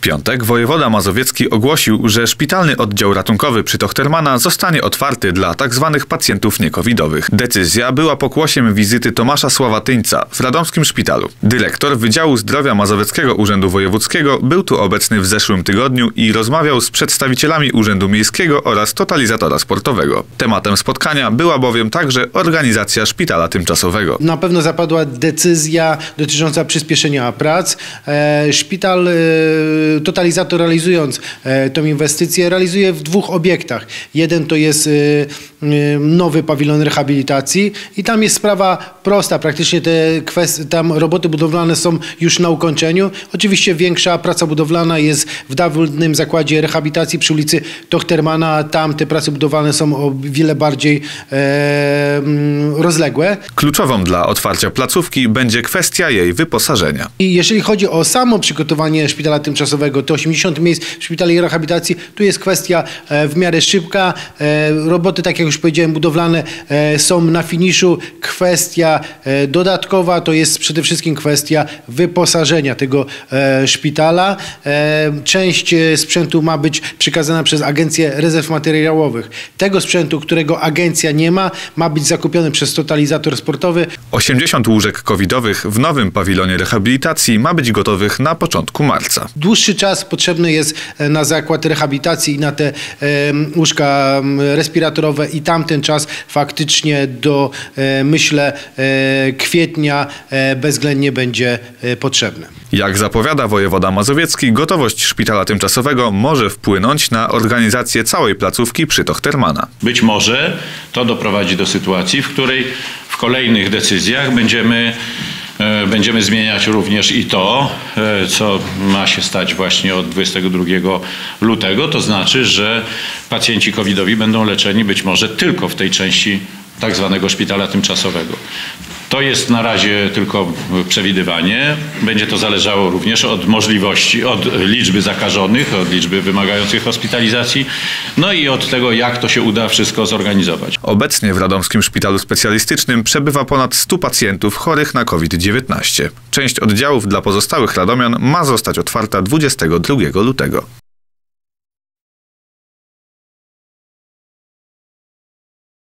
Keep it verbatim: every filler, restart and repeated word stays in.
piątek wojewoda mazowiecki ogłosił, że szpitalny oddział ratunkowy przy Tochtermana zostanie otwarty dla tzw. pacjentów niekowidowych. Decyzja była pokłosiem wizyty Tomasza Sławatyńca w radomskim szpitalu. Dyrektor Wydziału Zdrowia Mazowieckiego Urzędu Wojewódzkiego był tu obecny w zeszłym tygodniu i rozmawiał z przedstawicielami Urzędu Miejskiego oraz totalizatora sportowego. Tematem spotkania była bowiem także organizacja szpitala tymczasowego. Na pewno zapadła decyzja dotycząca przyspieszenia prac. E, szpital, e, totalizator realizując e, tą inwestycję, realizuje w dwóch obiektach. Jeden to jest e, e, nowy pawilon rehabilitacji i tam jest sprawa prosta. Praktycznie te kwestie, tam roboty budowlane są już na ukończeniu. Oczywiście większa praca budowlana jest w dawnym zakładzie rehabilitacji przy ulicy Tochtermana. Tam te prace budowlane są o wiele bardziej e, rozległe. Kluczową dla otwarcia placówki będzie kwestia jej wyposażenia. I jeżeli chodzi o samo przygotowanie szpitala tymczasowego, to osiemdziesiąt miejsc w szpitalu i rehabilitacji, tu jest kwestia e, w miarę szybka. E, roboty, tak jak już powiedziałem, budowlane e, są na finiszu. Kwestia e, dodatkowa to jest przede wszystkim kwestia wyposażenia tego e, szpitala. E, część sprzętu ma być przekazana przez Agencję Rezerw Materiałowych. Tego sprzętu, którego agencja nie ma, ma być zakupiony przez totalizator sportowy. osiemdziesiąt łóżek covidowych w nowym pawilonie rehabilitacji ma być gotowych na początku marca. Dłuższy czas potrzebny jest na zakład rehabilitacji i na te e, łóżka respiratorowe i tamten czas faktycznie do, e, myślę, e, kwietnia e, bezwzględnie będzie e, potrzebny. Jak zapowiada wojewoda mazowiecki, gotowość szpitala tymczasowego może wpłynąć na organizację całej placówki przy Tochtermana. Być może to doprowadzi do sytuacji, w której w kolejnych decyzjach będziemy, e, będziemy zmieniać również i to, e, co ma się stać właśnie od dwudziestego drugiego lutego. To znaczy, że pacjenci covidowi będą leczeni być może tylko w tej części tak zwanego szpitala tymczasowego. To jest na razie tylko przewidywanie. Będzie to zależało również od możliwości, od liczby zakażonych, od liczby wymagających hospitalizacji, no i od tego, jak to się uda wszystko zorganizować. Obecnie w Radomskim Szpitalu Specjalistycznym przebywa ponad stu pacjentów chorych na COVID dziewiętnaście. Część oddziałów dla pozostałych radomian ma zostać otwarta dwudziestego drugiego lutego.